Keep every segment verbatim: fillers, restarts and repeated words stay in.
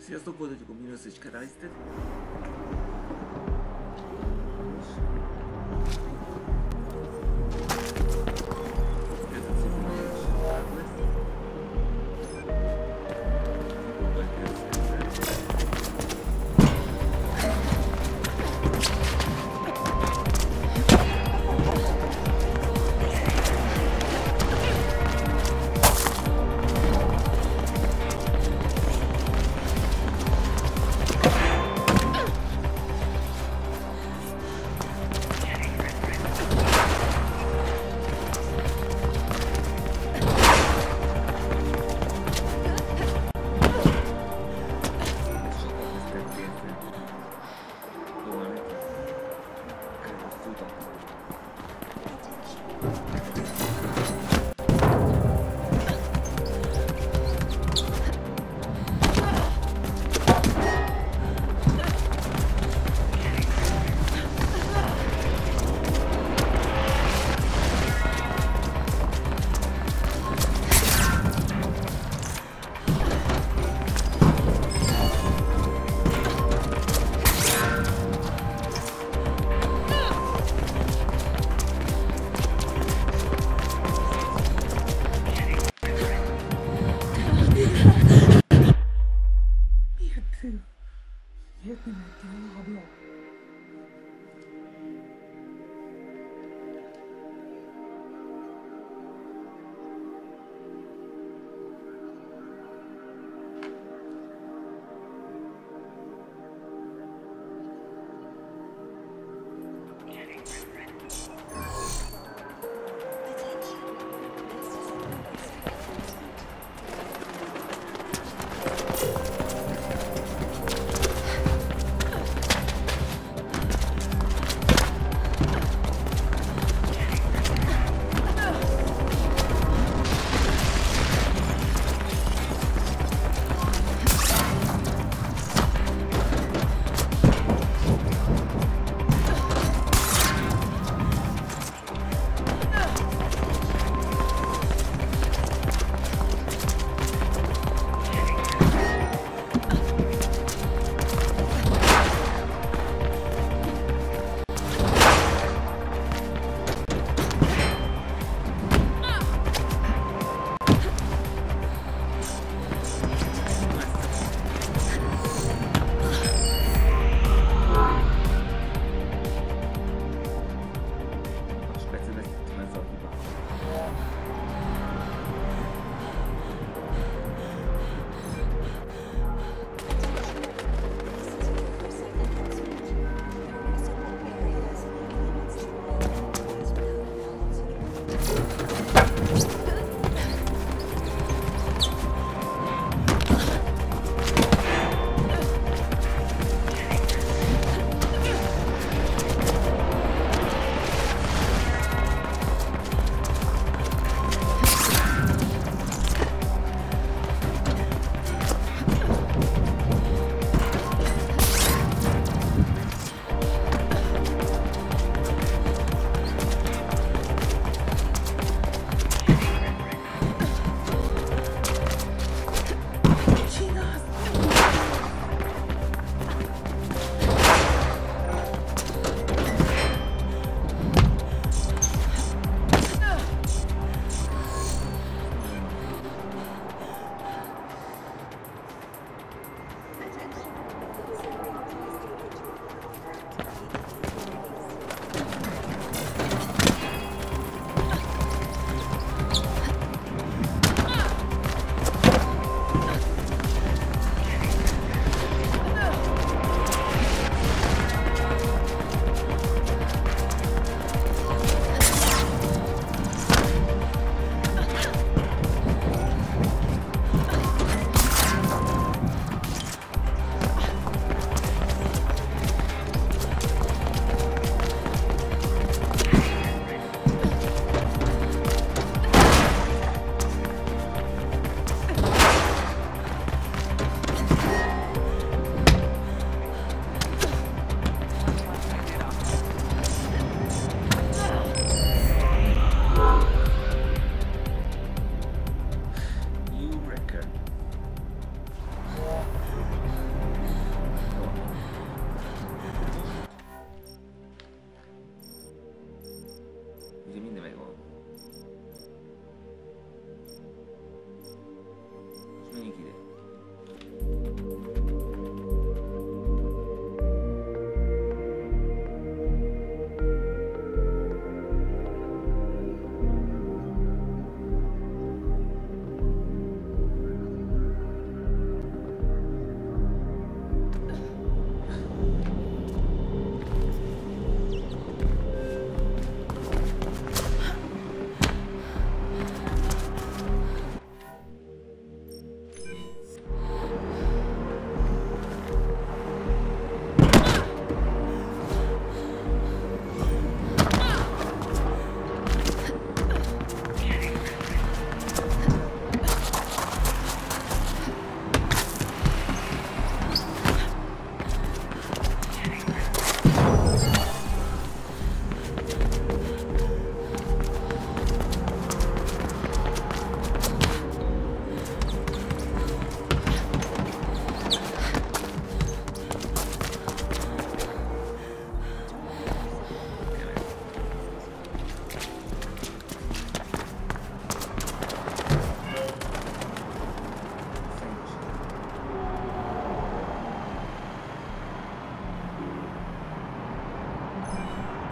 Sziasztok, folytatjuk a Minus és Keralisztet.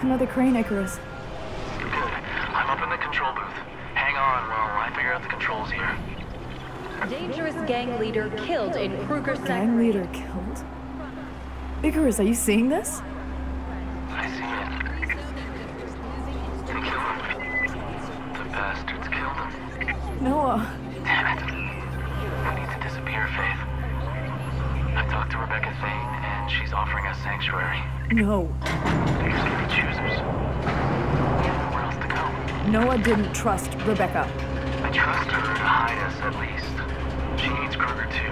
another crane, Icarus. Good. I'm up in the control booth. Hang on while I figure out the controls here. Dangerous gang leader killed in Kruger sector. Gang leader killed? Icarus, are you seeing this? I see it. They killed him. The bastards killed him. Noah. Damn it. We need to disappear, Faith. I talked to Rebecca Thane, and she's offering us sanctuary. No. These are the choosers. We have nowhere else to go. Noah didn't trust Rebecca. I trust her to hide us, at least. She needs Kruger, too.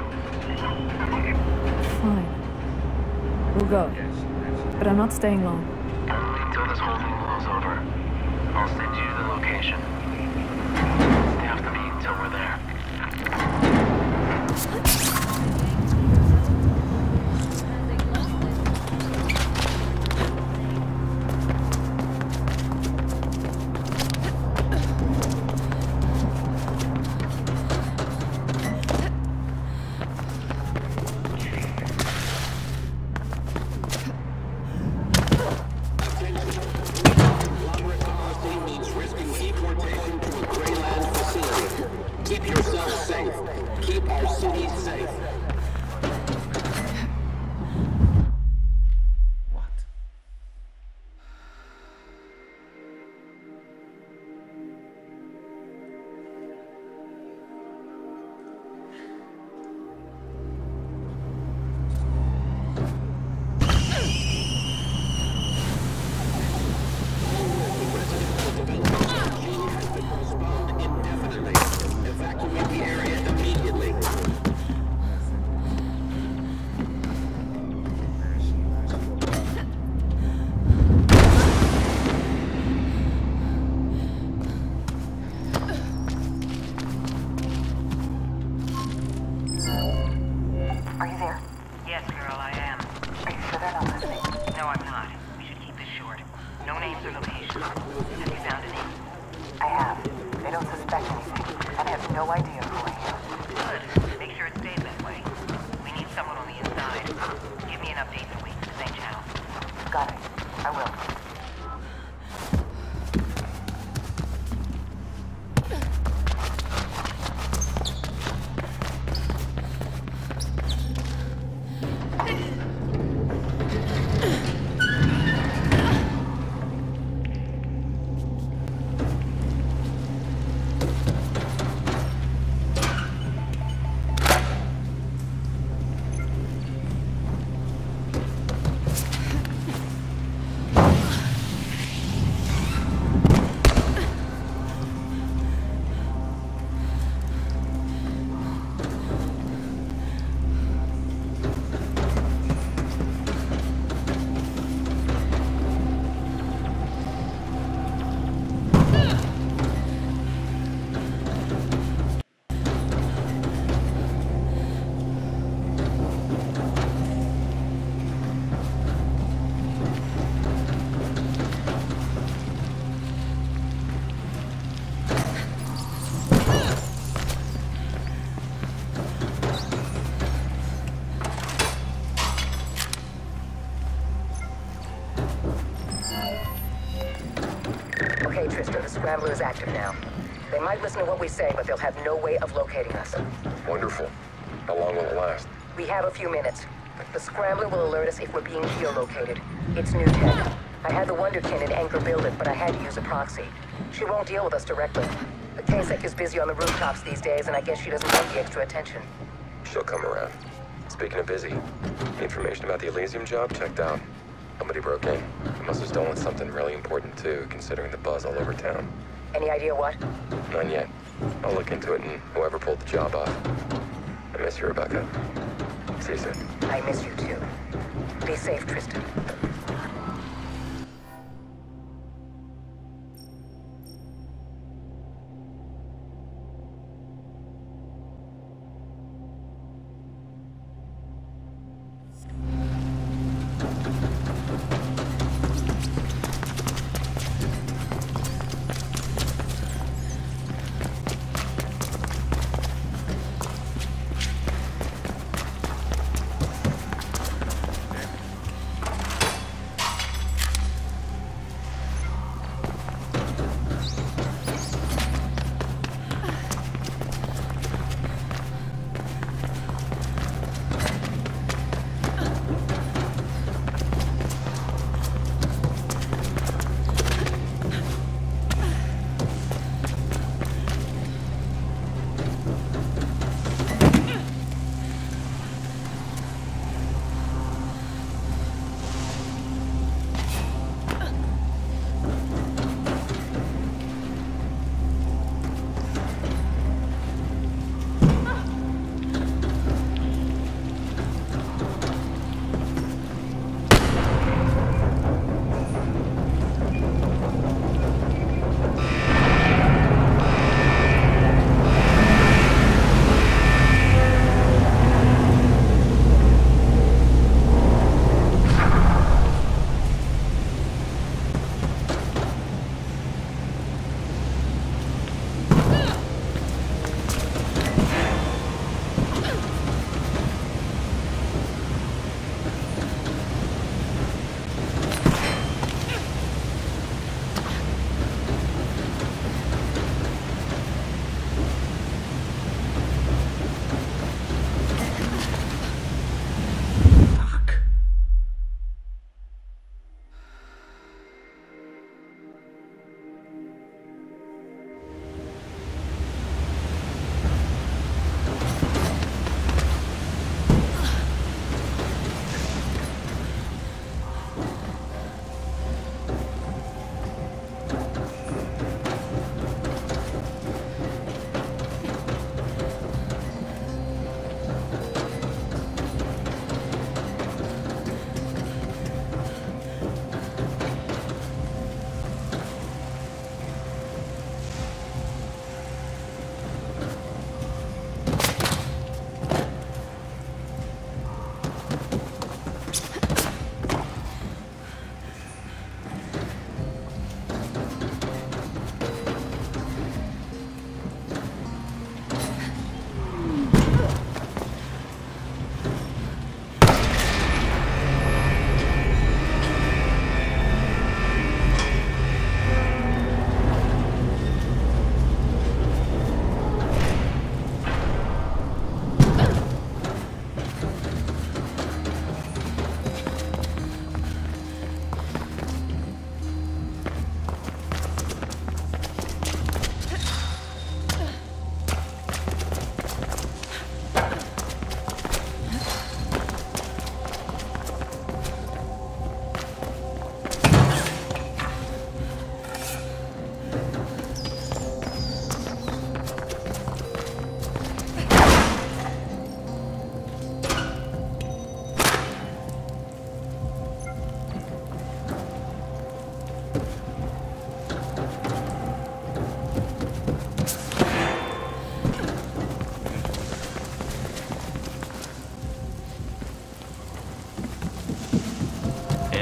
Fine. We'll go. But I'm not staying long. Only until this whole thing blows over. I'll send you the location. Stay off the me until we're there. Scrambler is active now. They might listen to what we say, but they'll have no way of locating us. Wonderful. How long will it last? We have a few minutes. The Scrambler will alert us if we're being geolocated. It's new tech. I had the Wonderkin and Anchor build it, but I had to use a proxy. She won't deal with us directly. The K S E C is busy on the rooftops these days, and I guess she doesn't want the extra attention. She'll come around. Speaking of busy, the information about the Elysium job checked out. Somebody broke in. They must have stolen something really important, too, considering the buzz all over town. Any idea what? None yet. I'll look into it and whoever pulled the job off. I miss you, Rebecca. See you soon. I miss you, too. Be safe, Tristan.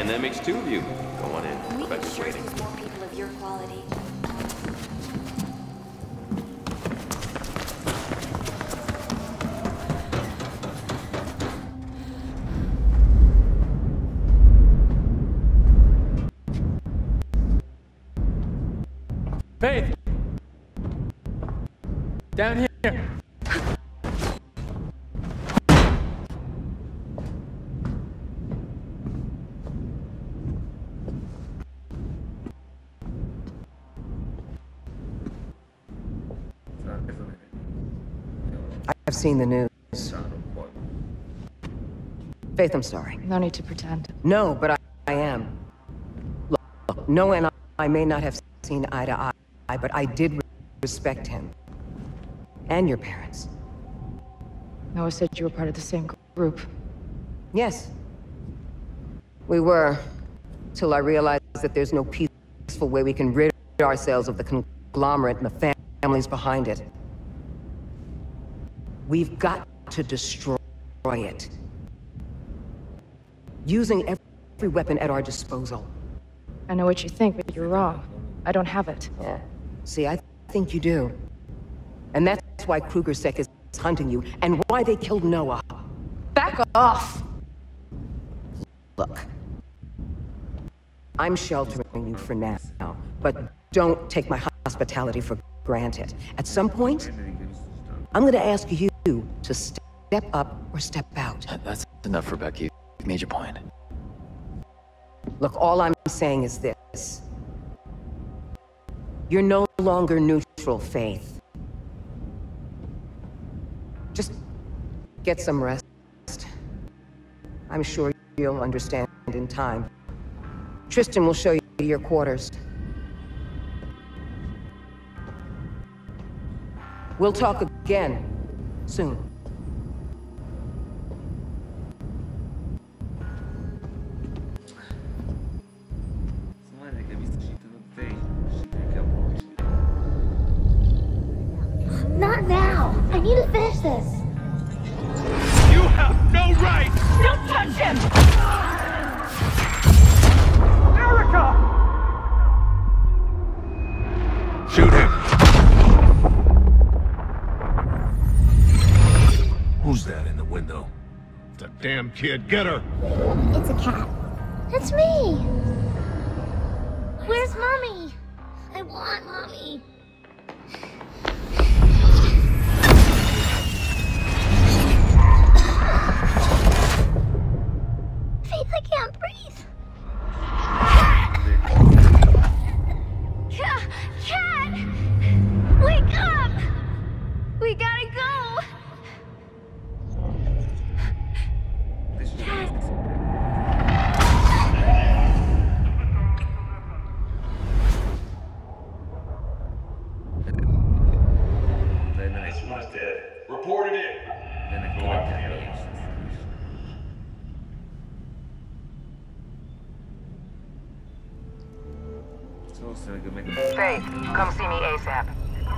And that makes two of you. Go on in. Rebecca's waiting. More people of your quality. Faith! Down here! I've seen the news. Faith, I'm sorry. No need to pretend. No, but I, I am. Look, look, Noah and I may not have seen eye to eye, but I did respect him. And your parents. Noah said you were part of the same group. Yes. We were. Till I realized that there's no peaceful way we can rid ourselves of the conglomerate and the families behind it. We've got to destroy it. Using every weapon at our disposal. I know what you think, but you're wrong. I don't have it. Yeah. See, I think you do. And that's why KrugerSec is hunting you, and why they killed Noah. Back off! Look. I'm sheltering you for now, but don't take my hospitality for granted. At some point, I'm gonna ask you to step up or step out. That's enough, Rebecca. You made your point. Look, all I'm saying is this. You're no longer neutral, Faith. Just get some rest. I'm sure you'll understand in time. Tristan will show you your quarters. We'll talk again soon. Not now! I need to finish this! You have no right! Don't touch him! Erica! Shoot him! Who's that in the window? It's a damn kid. Get her! It's a cat. It's me! Where's Mommy? I want Mommy. Faith, I can't breathe. Cat! Cat! Wake up! We gotta go! Cat! Report it in. Faith, come see me ASAP.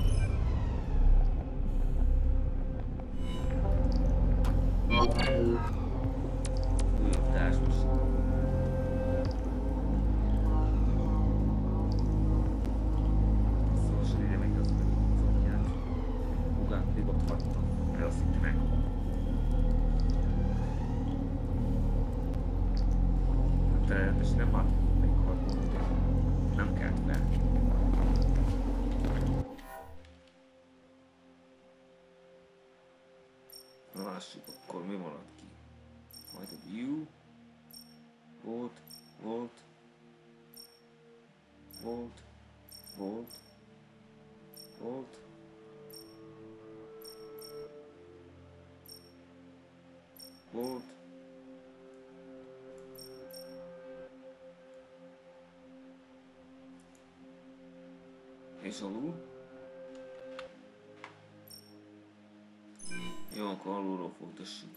Lássuk, akkor mi maradt ki? Majd a view. Volt, volt. Volt, volt. Volt. Volt. És alul? Jó, akkor alulról folytassuk.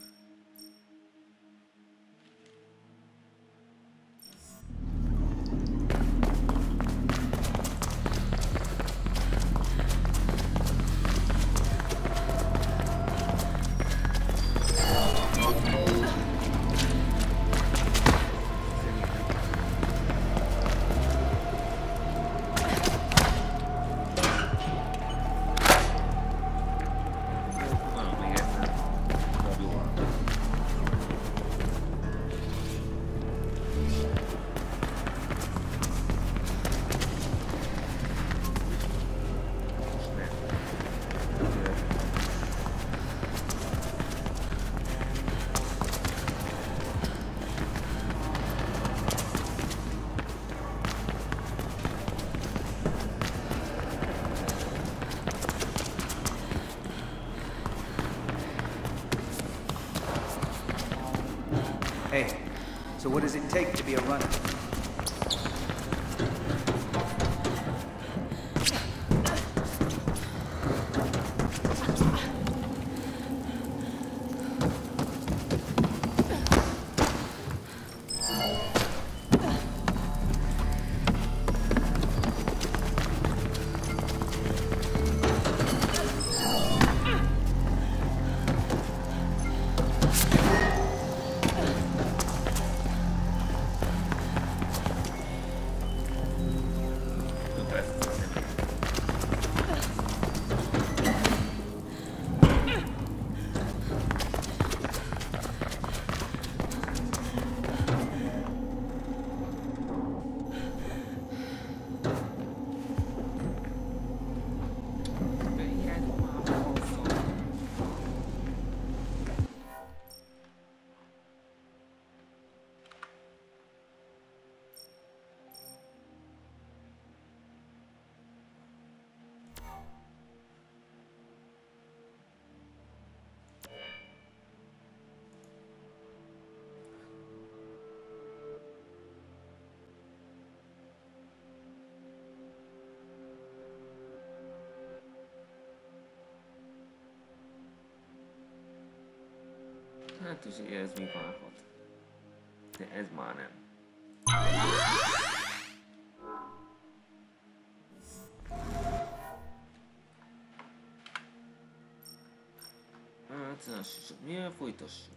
Hey, so what does it take to be a runner? Hát és ez mi várhat? De ez már nem. Hát lássuk, milyen folytassuk.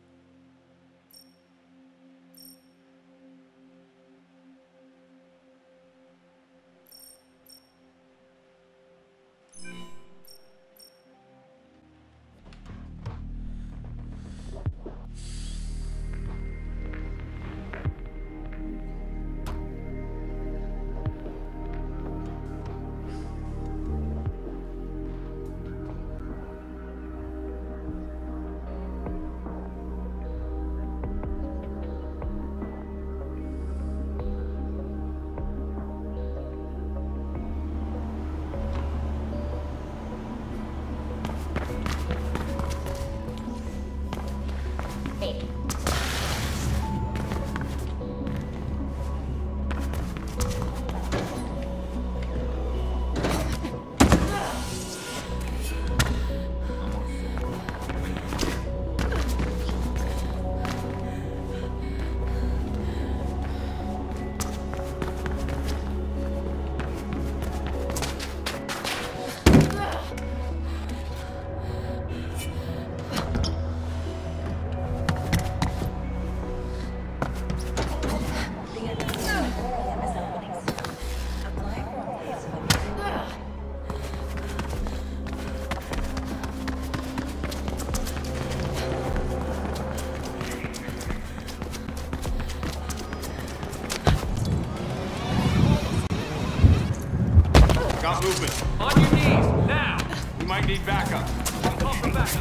Got movement. On your knees, now! We might need backup. Call for backup.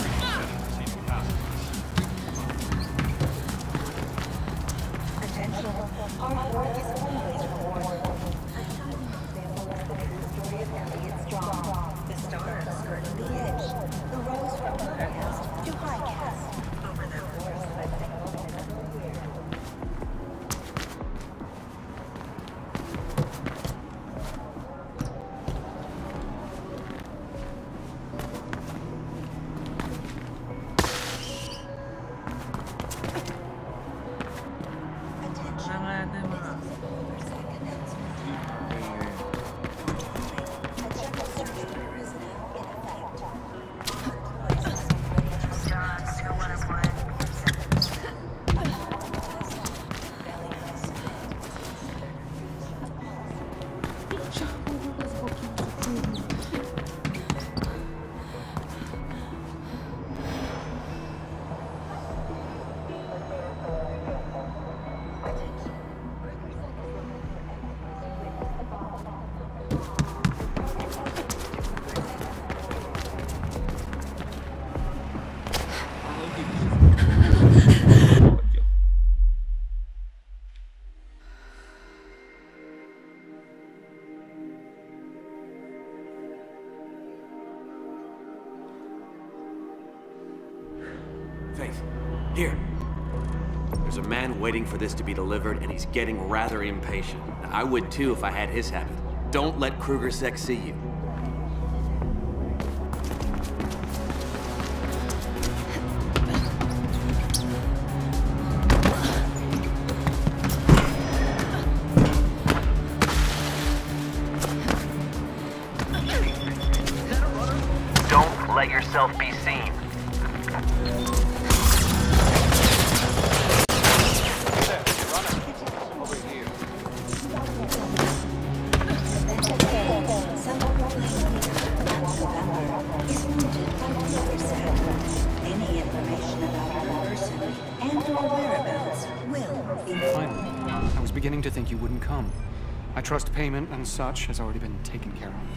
Attention. Our work is always rewarded. The story of Elliot Strong. The stars skirting the edge. The rose from Overcast to Highcast. Over the course of a single year. Faith, here. There's a man waiting for this to be delivered, and he's getting rather impatient. I would too if I had his habit. Don't let KrugerSec see you. Don't let yourself be seen. Beginning to think you wouldn't come. I trust payment and such has already been taken care of.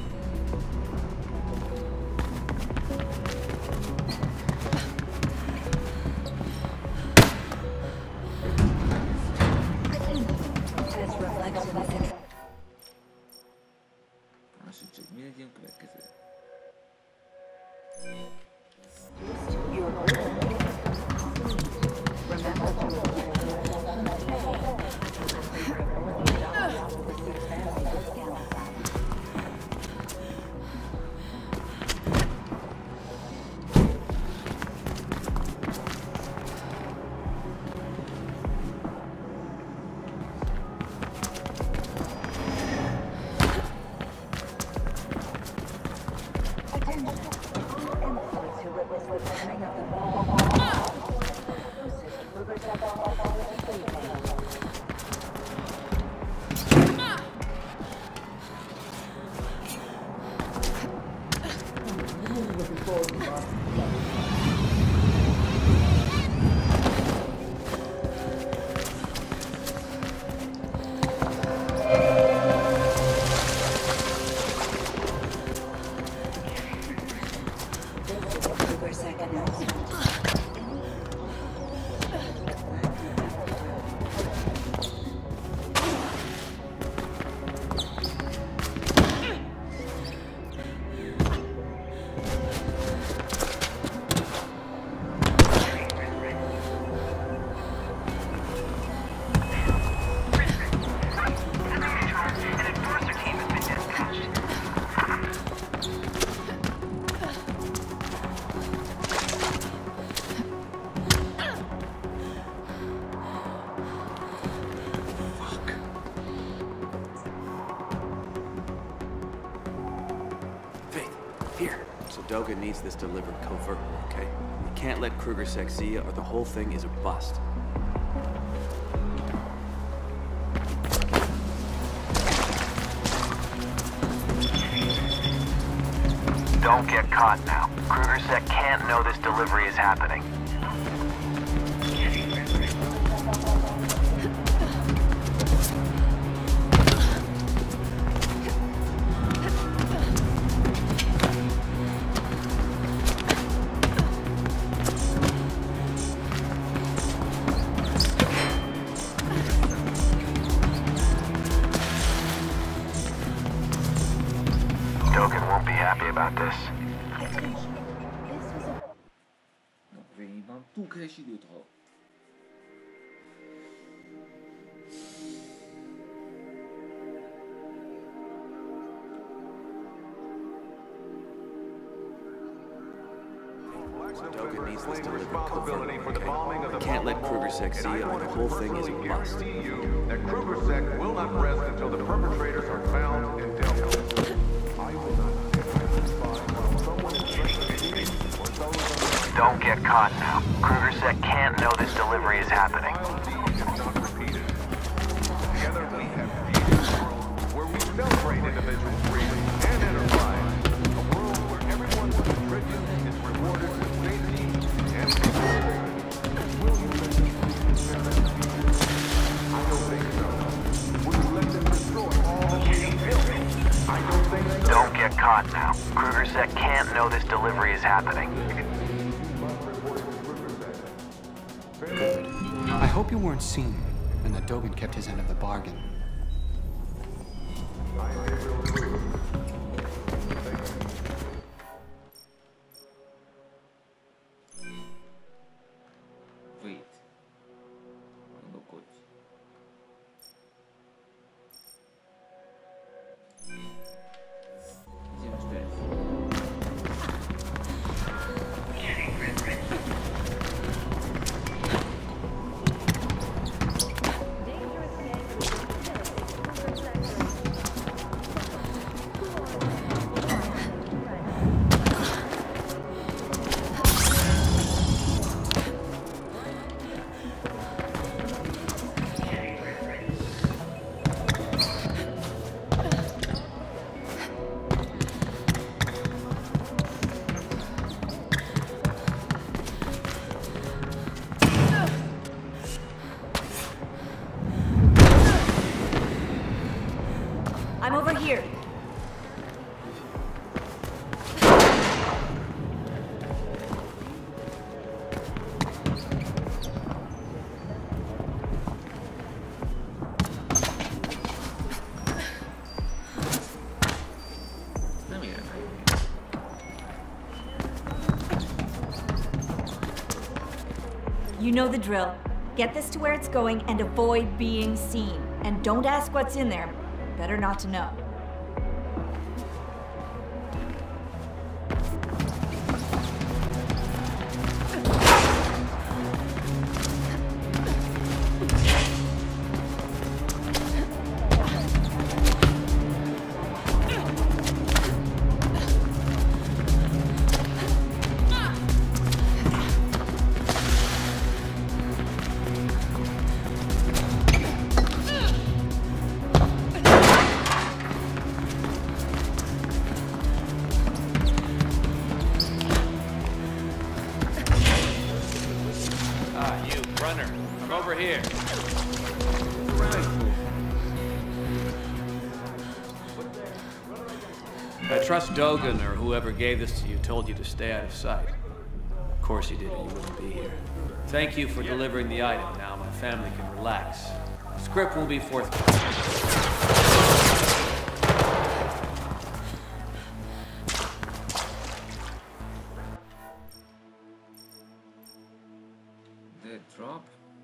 Dogen needs this delivered covertly, okay? We can't let KrugerSec see you, or the whole thing is a bust. Don't get caught now. KrugerSec can't know this delivery is happening. Dogen won't be happy about this. 一般不开始就逃。 Dogen needs this delivered covertly, okay? Can't let KrugerSec see it, or the whole thing is a bust. That KrugerSec will not rest until the perpetrators are found and dealt with. I will not while someone is threatening or those. Don't get caught now. KrugerSec can't know this delivery is happening. Together we have created a world where we celebrate individual freedom and enterprise. A world where everyone who contributes is rewarded with safety and security. Will you let them I don't think so. Will you let them destroy all that we have built? I don't think so. Don't get caught now. KrugerSec can't know this delivery is happening. Good. I hope you weren't seen, and that Dogen kept his end of the bargain. Wait. You know the drill. Get this to where it's going and avoid being seen. And don't ask what's in there. Better not to know. I trust Dogen or whoever gave this to you told you to stay out of sight. Of course he did, or you wouldn't be here. Thank you for delivering the item. Now my family can relax. Script will be forthcoming. Dead drop.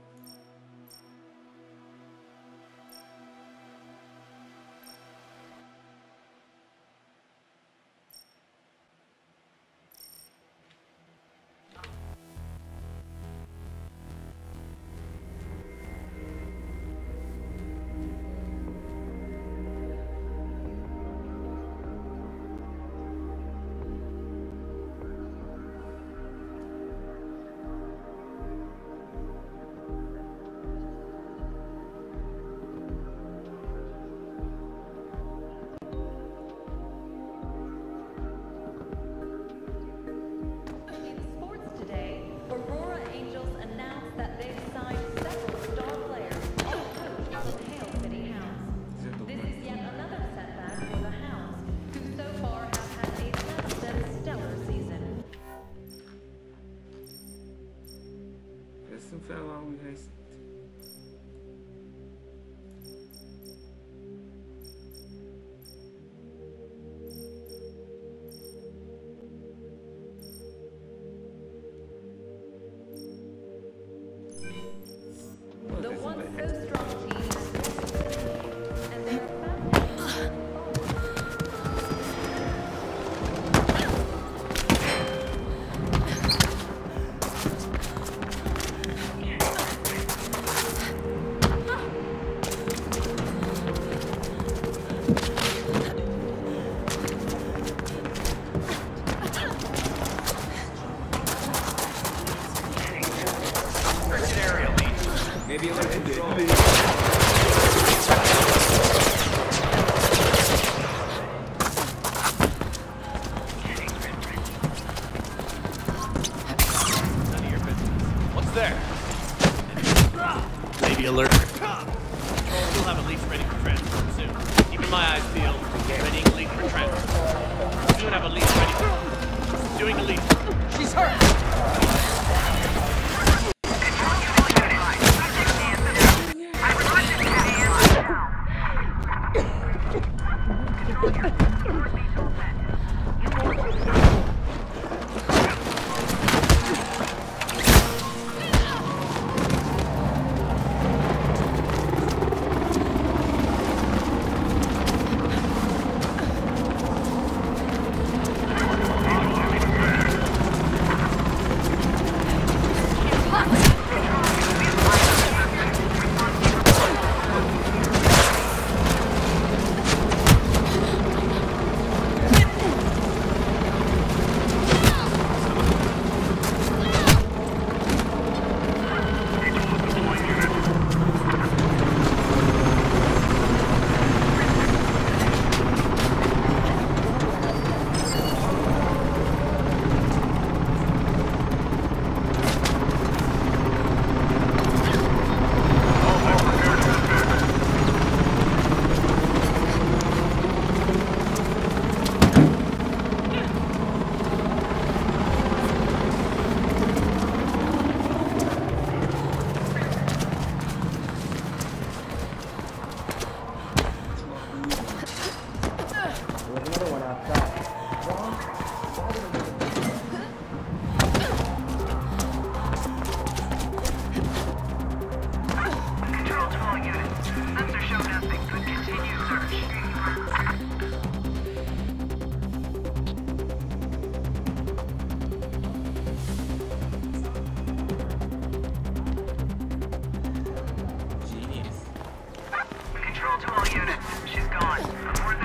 Maybe a little bit. What's there? Lady alert. We'll have a lease ready for transport soon. Keeping my eyes peeled. Readying a lease for transport. Soon have a lease ready. Doing a lease. She's hurt!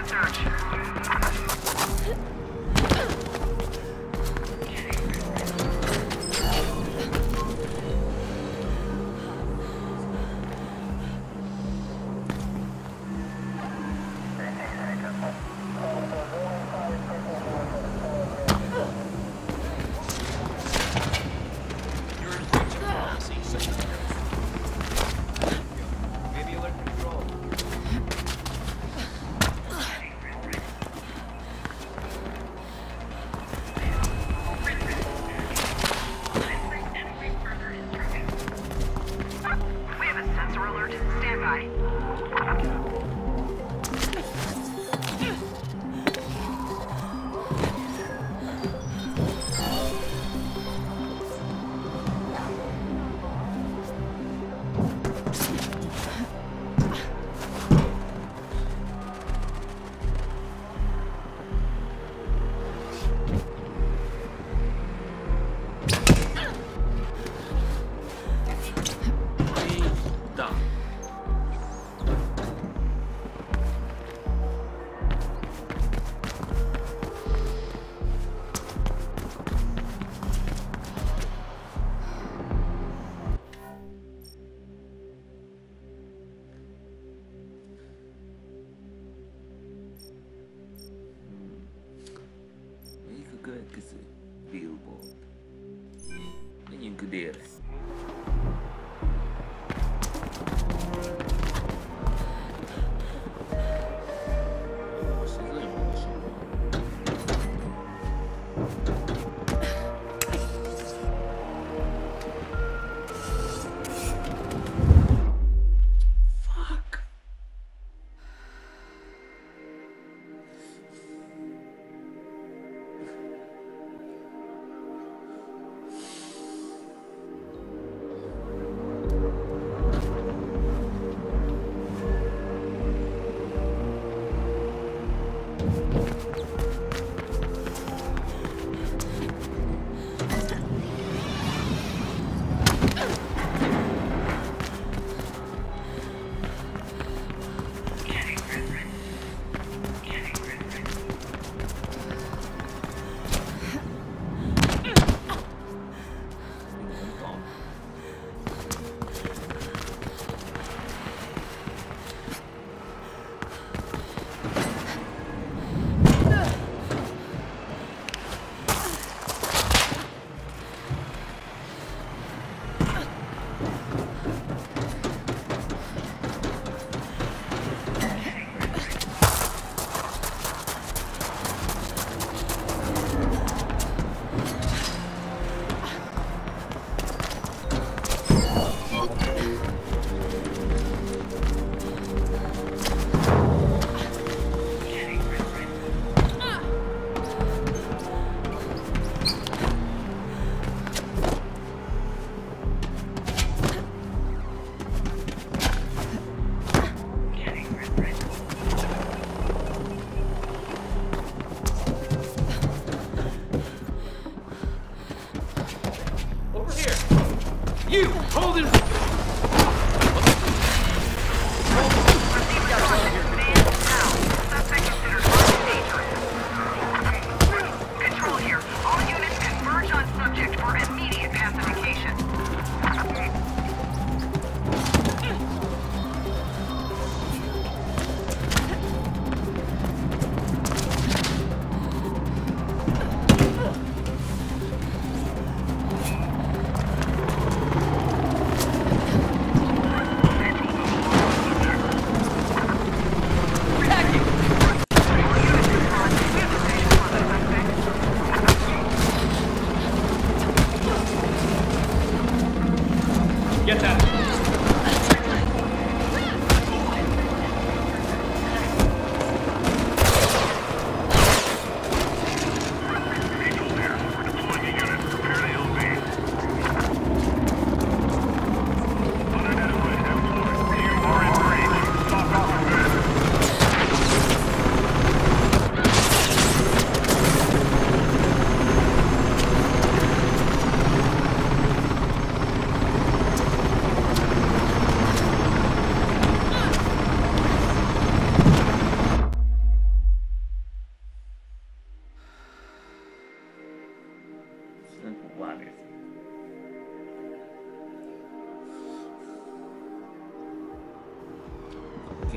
következő billboard. Menjünk délre.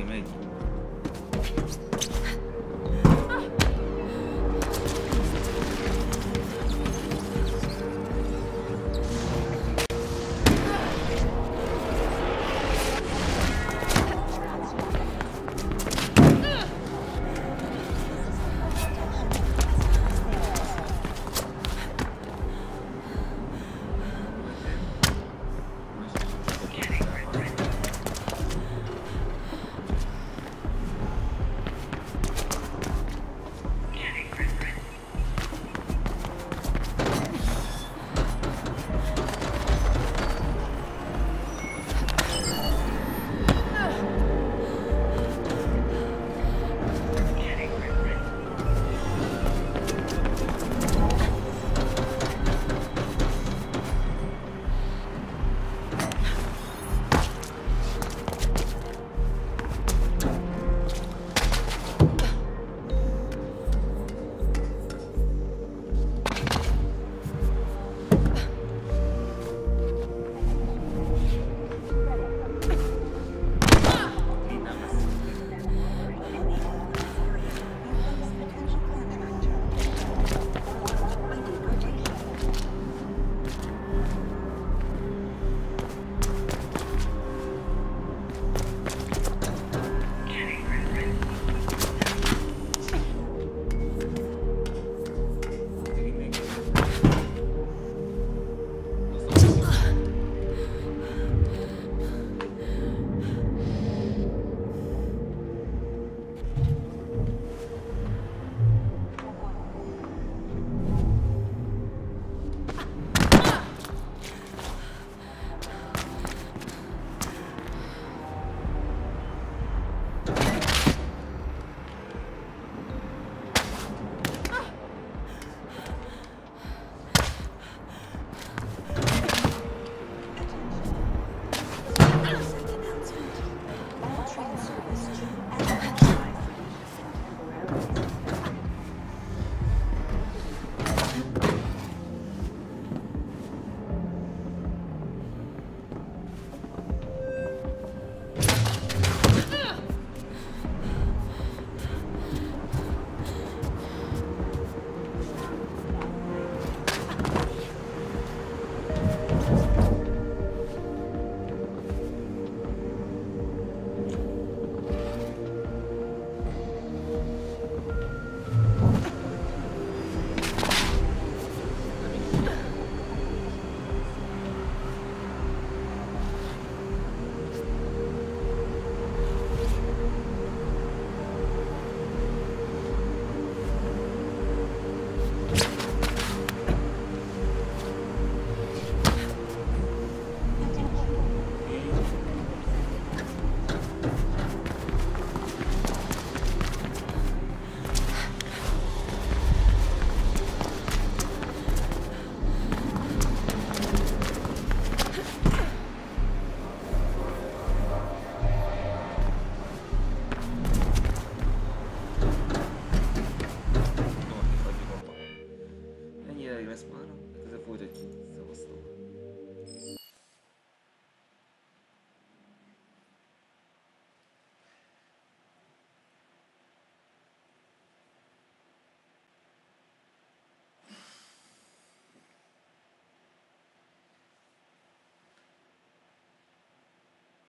megy.